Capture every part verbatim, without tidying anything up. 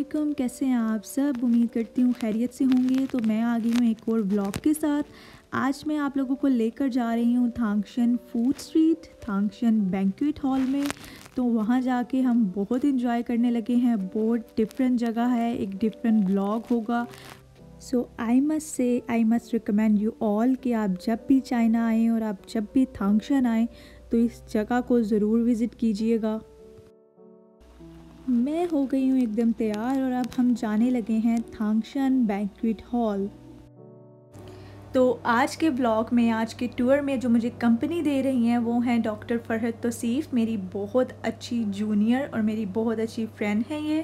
वालेकुम, कैसे हैं आप सब। उम्मीद करती हूँ खैरियत से होंगे। तो मैं आ गई हूँ एक और व्लॉग के साथ। आज मैं आप लोगों को लेकर जा रही हूँ Tangshan food street, Tangshan banquet hall में। तो वहाँ जाके हम बहुत इंजॉय करने लगे हैं। बहुत डिफरेंट जगह है, एक डिफरेंट व्लॉग होगा। सो I must say I must recommend you all कि आप जब भी चाइना आएँ और आप जब भी थांगशन आएँ तो इस जगह को ज़रूर विज़िट कीजिएगा। मैं हो गई हूँ एकदम तैयार और अब हम जाने लगे हैं थांगशन बैंक्वेट हॉल। तो आज के ब्लॉग में, आज के टूर में जो मुझे कंपनी दे रही हैं वो हैं डॉक्टर फरहत तौसीफ़। मेरी बहुत अच्छी जूनियर और मेरी बहुत अच्छी फ्रेंड है ये।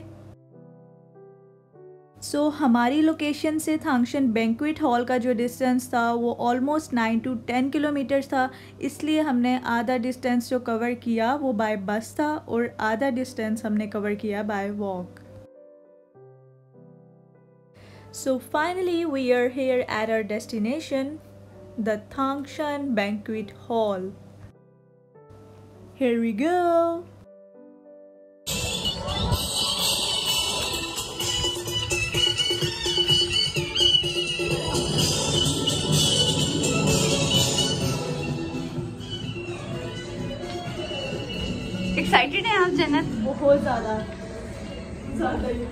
सो so, हमारी लोकेशन से थांगशन बैंक्वेट हॉल का जो डिस्टेंस था वो almost nine to ten kilometres था। इसलिए हमने आधा डिस्टेंस जो कवर किया वो बाय बस था और आधा डिस्टेंस हमने कवर किया by walk. So finally we are here at our destination, the Tangshan banquet hall. Here we go. Excited हैं आप जन्नत? बहुत ज़्यादा ज़्यादा ही।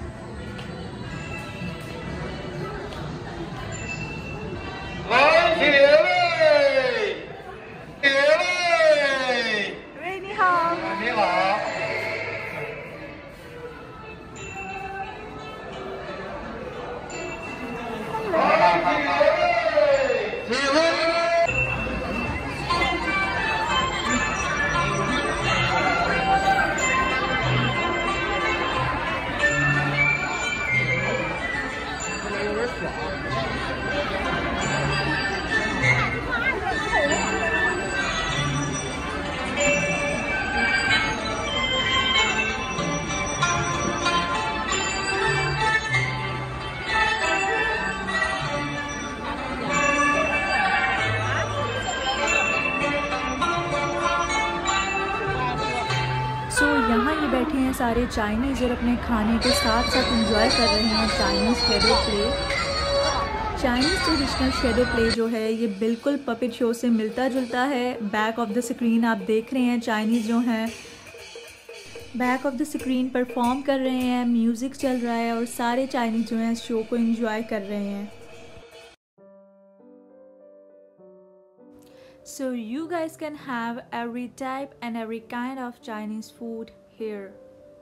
सो so, यहाँ ये बैठे हैं सारे चाइनीज़ और अपने खाने के साथ साथ एंजॉय कर रहे हैं Chinese shadow play. Chinese traditional shadow play जो है ये बिल्कुल पपेट शो से मिलता जुलता है। बैक ऑफ द स्क्रीन आप देख रहे हैं चाइनीज़ जो हैं back of the screen perform कर रहे हैं, म्यूज़िक चल रहा है और सारे चाइनीज़ जो हैं इस शो को एंजॉय कर रहे हैं। So you guys can have every type and every kind of Chinese food here.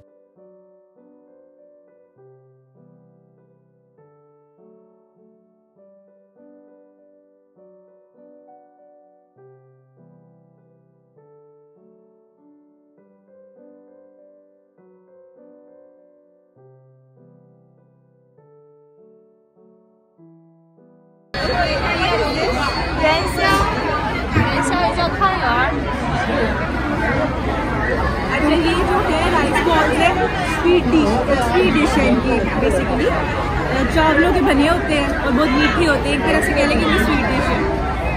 अच्छा, ये जो है राइस बॉल है स्वीट डिश स्वीट डिश है इनकी। बेसिकली चावलों के बने होते हैं और बहुत मीठे होते हैं, एक तरह से कह लें कि ये स्वीट डिश है।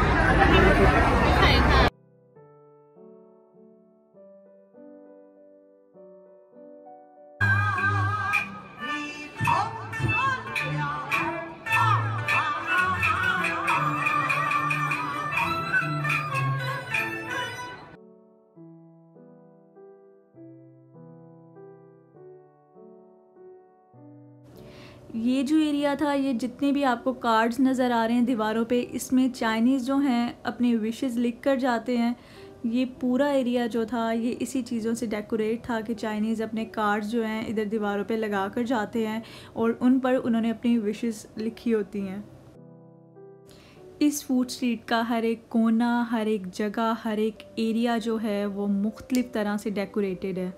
ये जो एरिया था, ये जितने भी आपको कार्ड्स नज़र आ रहे हैं दीवारों पे, इसमें चाइनीज़ जो हैं अपने विशेस लिख कर जाते हैं। ये पूरा एरिया जो था ये इसी चीज़ों से डेकोरेट था कि चाइनीज़ अपने कार्ड्स जो हैं इधर दीवारों पे लगा कर जाते हैं और उन पर उन्होंने अपनी विशेस लिखी होती हैं। इस फूड स्ट्रीट का हर एक कोना, हर एक जगह, हर एक एरिया जो है वो मुख्तलिफ़ तरह से डेकोरेटेड है।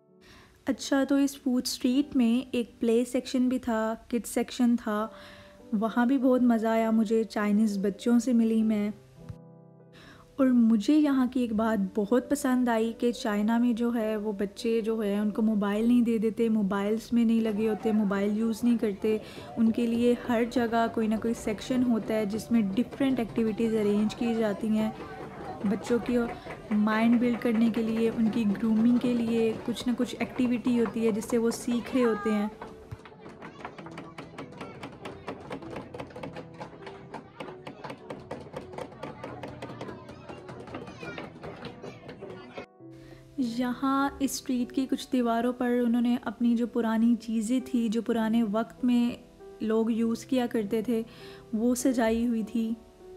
अच्छा, तो इस फूड स्ट्रीट में एक प्ले सेक्शन भी था, किड्स सेक्शन था। वहाँ भी बहुत मज़ा आया मुझे, चाइनीज़ बच्चों से मिली मैं। और मुझे यहाँ की एक बात बहुत पसंद आई कि चाइना में जो है वो बच्चे जो है उनको मोबाइल नहीं दे देते, मोबाइल्स में नहीं लगे होते, मोबाइल यूज़ नहीं करते। उनके लिए हर जगह कोई ना कोई सेक्शन होता है जिसमें डिफरेंट एक्टिविटीज़ अरेंज की जाती हैं बच्चों की माइंड बिल्ड करने के लिए, उनकी ग्रूमिंग के लिए कुछ ना कुछ एक्टिविटी होती है जिससे वो सीख रहे होते हैं। यहाँ इस स्ट्रीट की कुछ दीवारों पर उन्होंने अपनी जो पुरानी चीज़ें थी, जो पुराने वक्त में लोग यूज़ किया करते थे, वो सजाई हुई थी।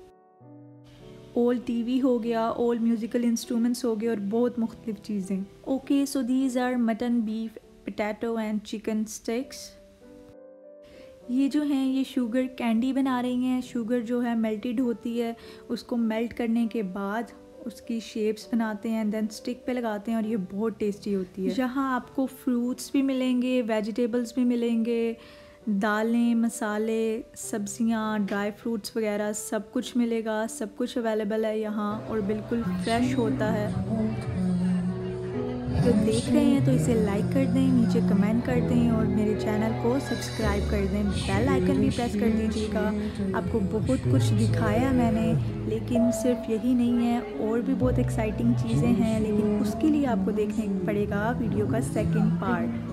ओल्ड टीवी हो गया, ओल्ड म्यूज़िकल इंस्ट्रूमेंट्स हो गए और बहुत मुख्तलिफ़ चीज़ें। Okay, so these are mutton, beef, potato and chicken sticks. ये जो हैं ये शुगर कैंडी बना रही हैं। शुगर जो है मेल्टेड होती है, उसको मेल्ट करने के बाद उसकी शेप्स बनाते हैं, देन स्टिक पे लगाते हैं और ये बहुत टेस्टी होती है। यहाँ आपको फ्रूट्स भी मिलेंगे, वेजिटेबल्स भी मिलेंगे, दालें, मसाले, सब्जियाँ, ड्राई फ्रूट्स वगैरह सब कुछ मिलेगा। सब कुछ अवेलेबल है यहाँ और बिल्कुल फ्रेश होता है। तो देख रहे हैं तो इसे लाइक कर दें, नीचे कमेंट कर दें और मेरे चैनल को सब्सक्राइब कर दें। बेल आइकन भी प्रेस कर दीजिएगा। आपको बहुत कुछ दिखाया मैंने, लेकिन सिर्फ यही नहीं है, और भी बहुत एक्साइटिंग चीज़ें हैं, लेकिन उसके लिए आपको देखने पड़ेगा वीडियो का सेकंड पार्ट।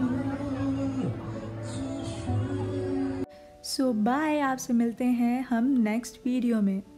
सो बाय, आपसे मिलते हैं हम नेक्स्ट वीडियो में।